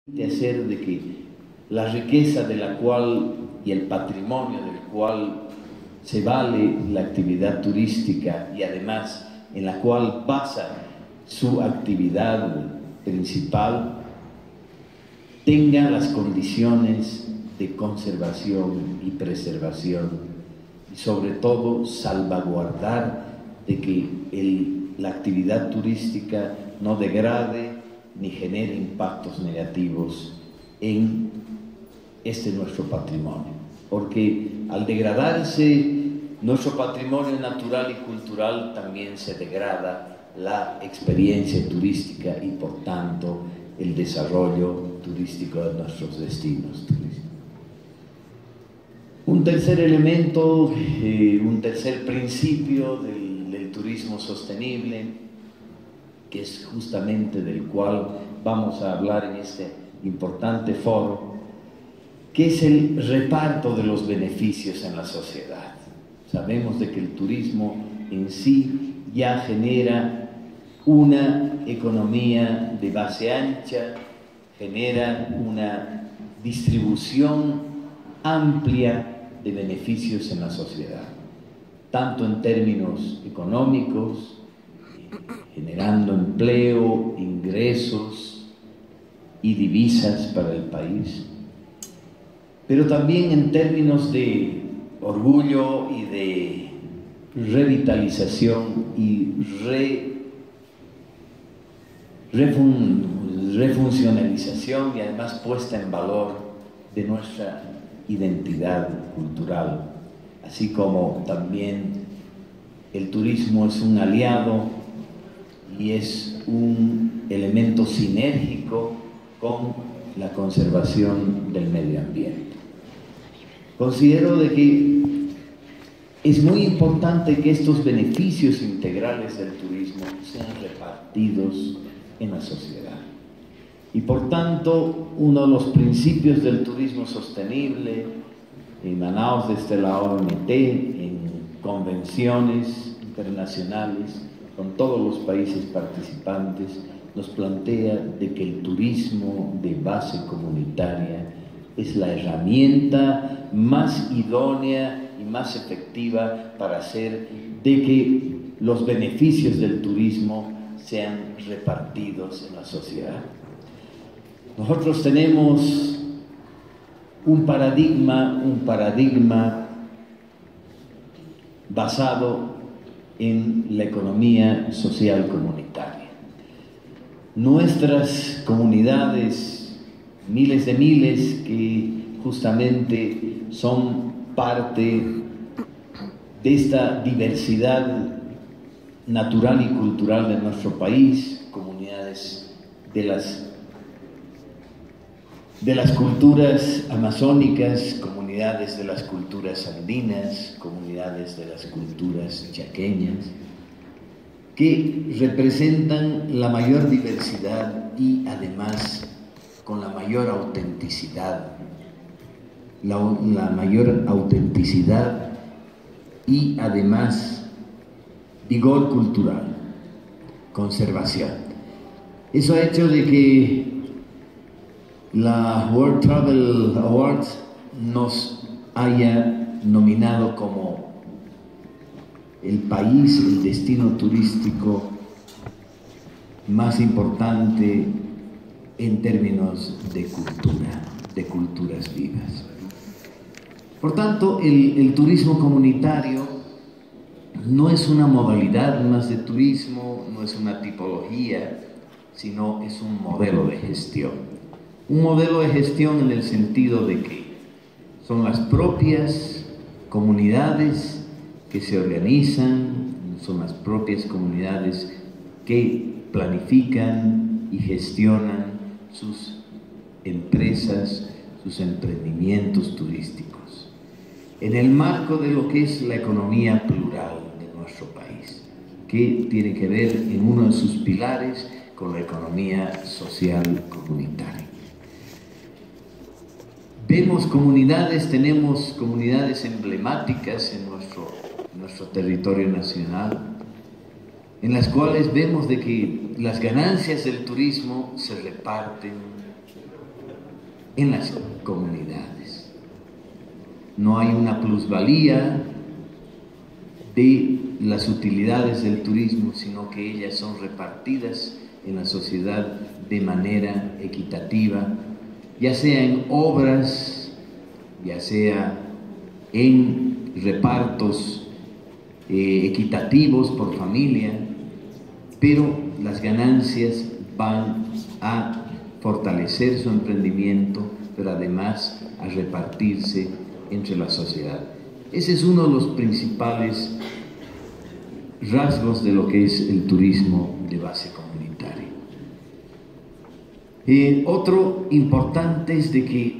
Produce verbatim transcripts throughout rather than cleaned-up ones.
de hacer de que la riqueza de la cual y el patrimonio del cual se vale la actividad turística y además en la cual basa su actividad principal tenga las condiciones de conservación y preservación y sobre todo salvaguardar de que el, la actividad turística no degrade ni genere impactos negativos en este nuestro patrimonio, porque al degradarse nuestro patrimonio natural y cultural también se degrada la experiencia turística y por tanto el desarrollo turístico de nuestros destinos turísticos. Un tercer elemento, eh, un tercer principio del, del turismo sostenible, que es justamente del cual vamos a hablar en este importante foro, que es el reparto de los beneficios en la sociedad. Sabemos de que el turismo en sí ya genera una economía de base ancha, genera una distribución amplia de beneficios en la sociedad, tanto en términos económicos, generando empleo, ingresos y divisas para el país, pero también en términos de orgullo y de revitalización y re, refun, refuncionalización y además puesta en valor de nuestra identidad cultural, así como también el turismo es un aliado y es un elemento sinérgico con la conservación del medio ambiente. Considero de que es muy importante que estos beneficios integrales del turismo sean repartidos en la sociedad. Y por tanto, uno de los principios del turismo sostenible, emanados desde la O M T, en convenciones internacionales, con todos los países participantes, nos plantea de que el turismo de base comunitaria es la herramienta más idónea y más efectiva para hacer de que los beneficios del turismo sean repartidos en la sociedad. Nosotros tenemos un paradigma, un paradigma basado en la economía social comunitaria. Nuestras comunidades, miles de miles que justamente son parte de esta diversidad natural y cultural de nuestro país, comunidades de las de las culturas amazónicas, comunidades de las culturas andinas, comunidades de las culturas chaqueñas, que representan la mayor diversidad y además con la mayor autenticidad, la, la mayor autenticidad y además vigor cultural, conservación. Eso ha hecho de que la World Travel Awards nos haya nominado como el país, el destino turístico más importante en términos de cultura, de culturas vivas. Por tanto, el, el turismo comunitario no es una modalidad más de turismo, no es una tipología, sino es un modelo de gestión. Un modelo de gestión en el sentido de que son las propias comunidades que se organizan, son las propias comunidades que planifican y gestionan sus empresas, sus emprendimientos turísticos, en el marco de lo que es la economía plural de nuestro país, que tiene que ver en uno de sus pilares con la economía social comunitaria. Vemos comunidades, tenemos comunidades emblemáticas en nuestro, en nuestro territorio nacional, en las cuales vemos de que las ganancias del turismo se reparten en las comunidades. No hay una plusvalía de las utilidades del turismo, sino que ellas son repartidas en la sociedad de manera equitativa, ya sea en obras, ya sea en repartos eh, equitativos por familia, pero las ganancias van a fortalecer su emprendimiento, pero además a repartirse entre la sociedad. Ese es uno de los principales rasgos de lo que es el turismo de base comunitaria. Eh, otro importante es de que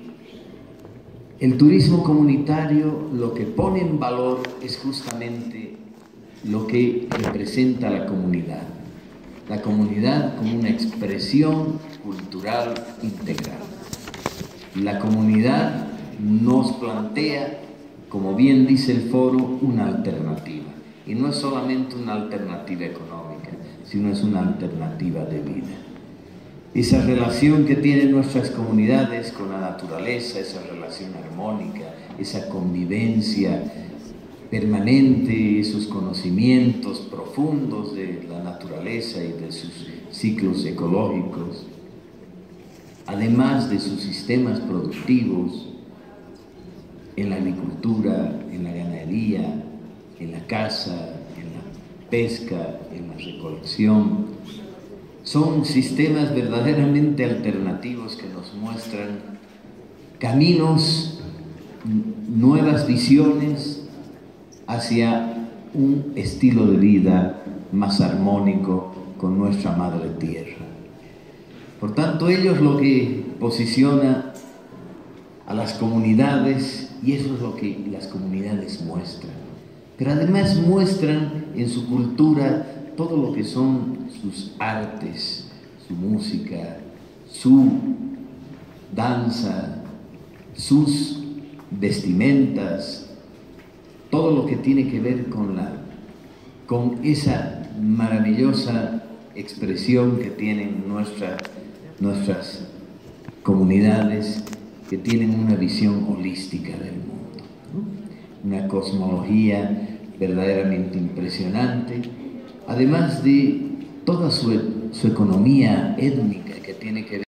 el turismo comunitario lo que pone en valor es justamente lo que representa la comunidad. La comunidad como una expresión cultural integral. La comunidad nos plantea, como bien dice el foro, una alternativa. Y no es solamente una alternativa económica, sino es una alternativa de vida. Esa relación que tienen nuestras comunidades con la naturaleza, esa relación armónica, esa convivencia permanente, esos conocimientos profundos de la naturaleza y de sus ciclos ecológicos, además de sus sistemas productivos, en la agricultura, en la ganadería, en la caza, en la pesca, en la recolección. Son sistemas verdaderamente alternativos que nos muestran caminos, nuevas visiones hacia un estilo de vida más armónico con nuestra madre tierra. Por tanto, ellos lo que posiciona a las comunidades, y eso es lo que las comunidades muestran, pero además muestran en su cultura todo lo que son sus artes, su música, su danza, sus vestimentas, todo lo que tiene que ver con, la, con esa maravillosa expresión que tienen nuestra, nuestras comunidades, que tienen una visión holística del mundo, ¿no? Una cosmología verdaderamente impresionante, además de toda su, su economía étnica que tiene que ver